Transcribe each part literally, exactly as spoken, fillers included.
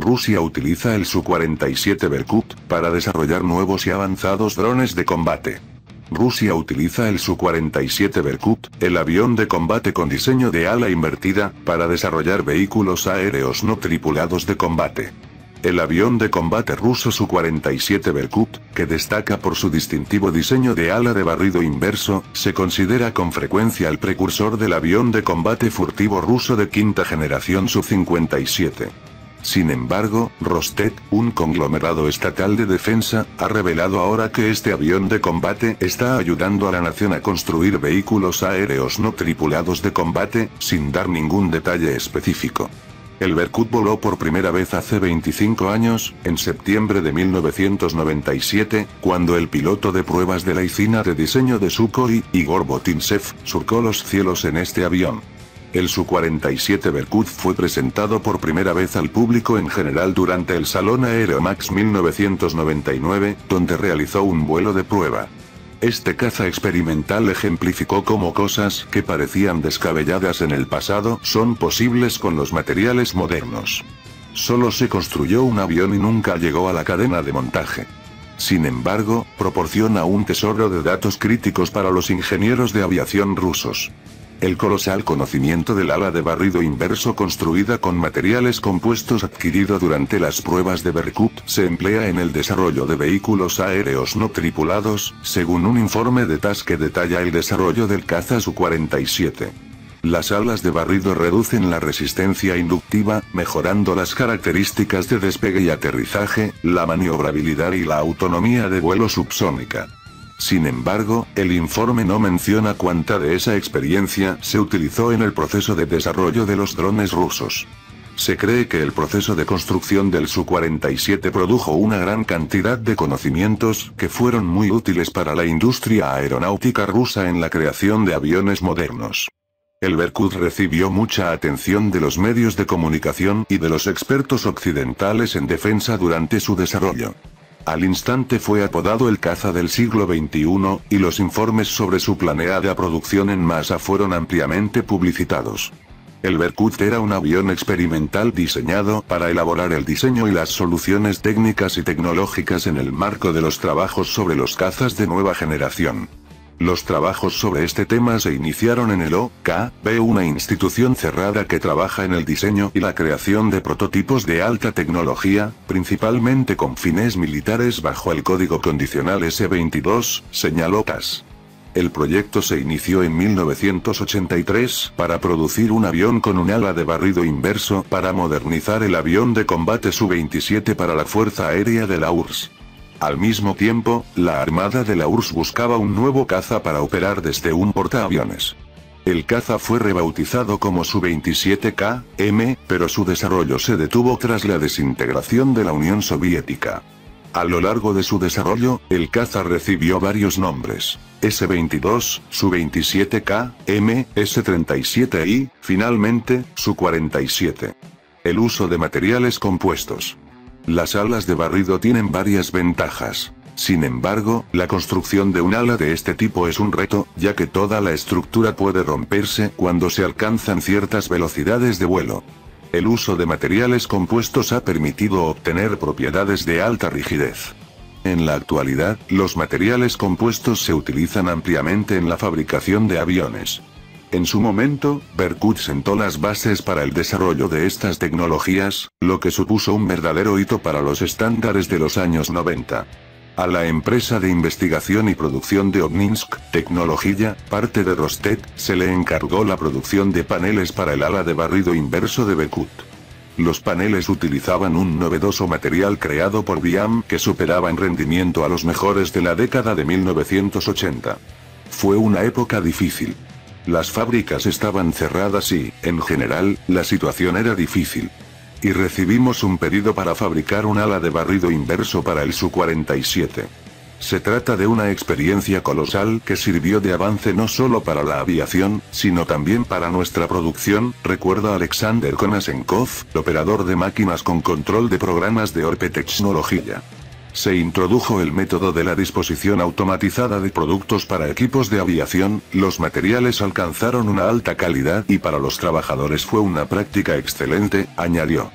Rusia utiliza el Su cuarenta y siete Berkut para desarrollar nuevos y avanzados drones de combate. Rusia utiliza el Su cuarenta y siete Berkut, el avión de combate con diseño de ala invertida, para desarrollar vehículos aéreos no tripulados de combate. El avión de combate ruso Su cuarenta y siete Berkut, que destaca por su distintivo diseño de ala de barrido inverso, se considera con frecuencia el precursor del avión de combate furtivo ruso de quinta generación Su cincuenta y siete. Sin embargo, Rostec, un conglomerado estatal de defensa, ha revelado ahora que este avión de combate está ayudando a la nación a construir vehículos aéreos no tripulados de combate, sin dar ningún detalle específico. El Berkut voló por primera vez hace veinticinco años, en septiembre de mil novecientos noventa y siete, cuando el piloto de pruebas de la oficina de diseño de Sukhoi, Igor Botintsev, surcó los cielos en este avión. El Su cuarenta y siete Berkut fue presentado por primera vez al público en general durante el Salón Aeromax mil novecientos noventa y nueve, donde realizó un vuelo de prueba. Este caza experimental ejemplificó cómo cosas que parecían descabelladas en el pasado son posibles con los materiales modernos. Solo se construyó un avión y nunca llegó a la cadena de montaje. Sin embargo, proporciona un tesoro de datos críticos para los ingenieros de aviación rusos. El colosal conocimiento del ala de barrido inverso construida con materiales compuestos adquirido durante las pruebas de Berkut se emplea en el desarrollo de vehículos aéreos no tripulados, según un informe de T A S que detalla el desarrollo del caza Su cuarenta y siete. Las alas de barrido reducen la resistencia inductiva, mejorando las características de despegue y aterrizaje, la maniobrabilidad y la autonomía de vuelo subsónica. Sin embargo, el informe no menciona cuánta de esa experiencia se utilizó en el proceso de desarrollo de los drones rusos. Se cree que el proceso de construcción del Su cuarenta y siete produjo una gran cantidad de conocimientos que fueron muy útiles para la industria aeronáutica rusa en la creación de aviones modernos. El Berkut recibió mucha atención de los medios de comunicación y de los expertos occidentales en defensa durante su desarrollo. Al instante fue apodado el caza del siglo veintiuno, y los informes sobre su planeada producción en masa fueron ampliamente publicitados. El Berkut era un avión experimental diseñado para elaborar el diseño y las soluciones técnicas y tecnológicas en el marco de los trabajos sobre los cazas de nueva generación. Los trabajos sobre este tema se iniciaron en el O K B, una institución cerrada que trabaja en el diseño y la creación de prototipos de alta tecnología, principalmente con fines militares bajo el código condicional S veintidós, señaló T A S. El proyecto se inició en mil novecientos ochenta y tres para producir un avión con un ala de barrido inverso para modernizar el avión de combate Su veintisiete para la Fuerza Aérea de la U R S S. Al mismo tiempo, la Armada de la U R S S buscaba un nuevo caza para operar desde un portaaviones. El caza fue rebautizado como Su veintisiete K M, pero su desarrollo se detuvo tras la desintegración de la Unión Soviética. A lo largo de su desarrollo, el caza recibió varios nombres: S veintidós, Su veintisiete K M, S treinta y siete y, finalmente, Su cuarenta y siete. El uso de materiales compuestos. Las alas de barrido tienen varias ventajas. Sin embargo, la construcción de un ala de este tipo es un reto, ya que toda la estructura puede romperse cuando se alcanzan ciertas velocidades de vuelo. El uso de materiales compuestos ha permitido obtener propiedades de alta rigidez. En la actualidad, los materiales compuestos se utilizan ampliamente en la fabricación de aviones. En su momento, Berkut sentó las bases para el desarrollo de estas tecnologías, lo que supuso un verdadero hito para los estándares de los años noventa. A la empresa de investigación y producción de Obninsk Tecnología, parte de Rostec, se le encargó la producción de paneles para el ala de barrido inverso de Berkut. Los paneles utilizaban un novedoso material creado por B I A M que superaba en rendimiento a los mejores de la década de mil novecientos ochenta. Fue una época difícil. Las fábricas estaban cerradas y, en general, la situación era difícil. Y recibimos un pedido para fabricar un ala de barrido inverso para el Su cuarenta y siete. Se trata de una experiencia colosal que sirvió de avance no solo para la aviación, sino también para nuestra producción, recuerda Alexander Konasenkov, operador de máquinas con control de programas de Orpe Tecnología. Se introdujo el método de la disposición automatizada de productos para equipos de aviación, los materiales alcanzaron una alta calidad y para los trabajadores fue una práctica excelente, añadió.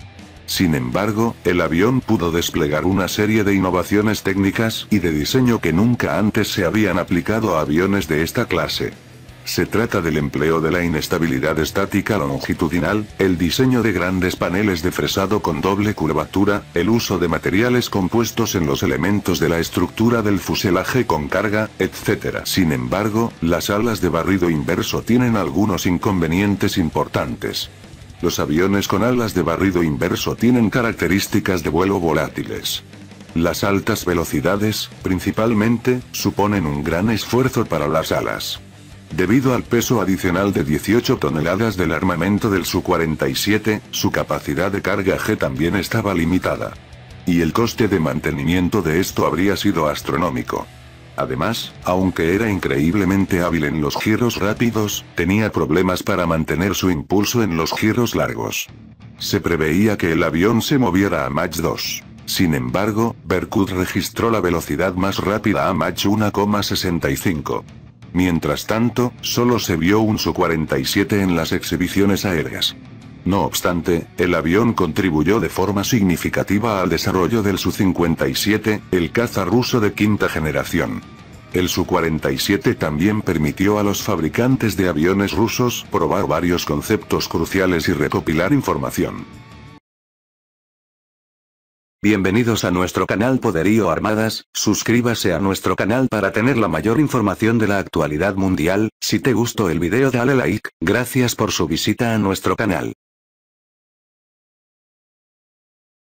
Sin embargo, el avión pudo desplegar una serie de innovaciones técnicas y de diseño que nunca antes se habían aplicado a aviones de esta clase. Se trata del empleo de la inestabilidad estática longitudinal, el diseño de grandes paneles de fresado con doble curvatura, el uso de materiales compuestos en los elementos de la estructura del fuselaje con carga, etcétera. Sin embargo, las alas de barrido inverso tienen algunos inconvenientes importantes. Los aviones con alas de barrido inverso tienen características de vuelo volátiles. Las altas velocidades, principalmente, suponen un gran esfuerzo para las alas. Debido al peso adicional de dieciocho toneladas del armamento del Su cuarenta y siete, su capacidad de carga G también estaba limitada. Y el coste de mantenimiento de esto habría sido astronómico. Además, aunque era increíblemente hábil en los giros rápidos, tenía problemas para mantener su impulso en los giros largos. Se preveía que el avión se moviera a Mach dos. Sin embargo, Berkut registró la velocidad más rápida a Mach uno coma sesenta y cinco. Mientras tanto, solo se vio un Su cuarenta y siete en las exhibiciones aéreas. No obstante, el avión contribuyó de forma significativa al desarrollo del Su cincuenta y siete, el caza ruso de quinta generación. El Su cuarenta y siete también permitió a los fabricantes de aviones rusos probar varios conceptos cruciales y recopilar información. Bienvenidos a nuestro canal Poderío Armadas, suscríbase a nuestro canal para tener la mayor información de la actualidad mundial. Si te gustó el video dale like, gracias por su visita a nuestro canal.